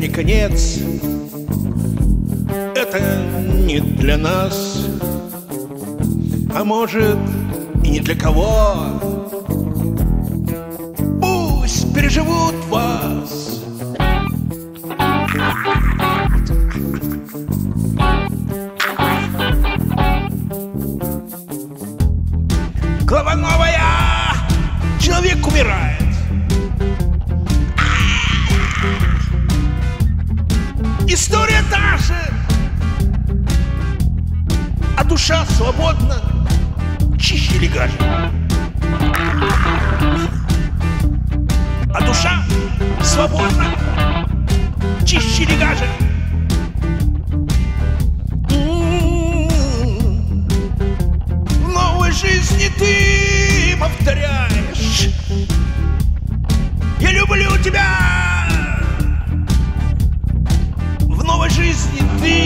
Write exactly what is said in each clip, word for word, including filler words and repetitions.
не конец, это не для нас, а может и не для кого. Пусть переживут вас. Глава новая, человек умирает. История та же, а душа свободна, чище или гаже. А душа свободна, чище или гаже. В новой жизни ты повторяешь: я люблю тебя. В новой жизни ты,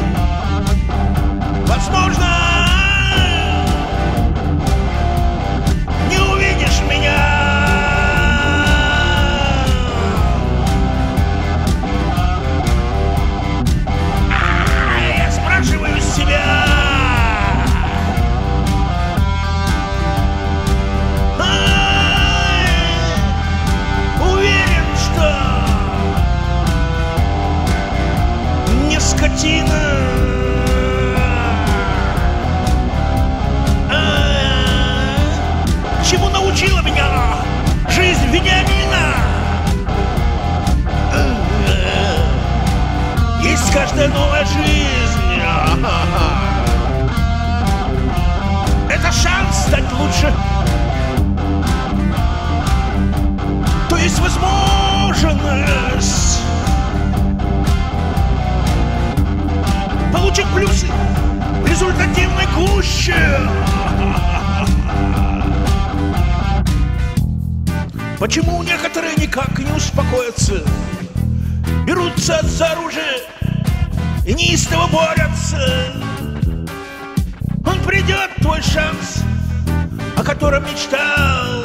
возможно, не увидишь меня. Я спрашиваю себя, уверен, что не скотина. Чему научила меня жизнь Вениамина? Есть каждая новая жизнь. Это шанс стать лучше. То есть возможность получить плюсы в результативной гуще. Почему некоторые никак не успокоятся, берутся за оружие и неистово борются? Он придет, твой шанс, о котором мечтал,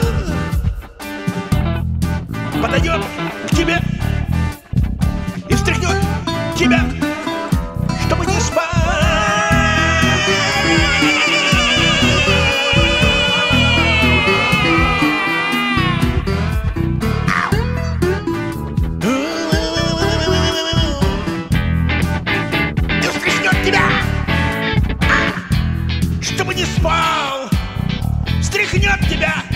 подойдет к тебе и встряхнет тебя, чтобы не спать. Чтобы не спал, встряхнет тебя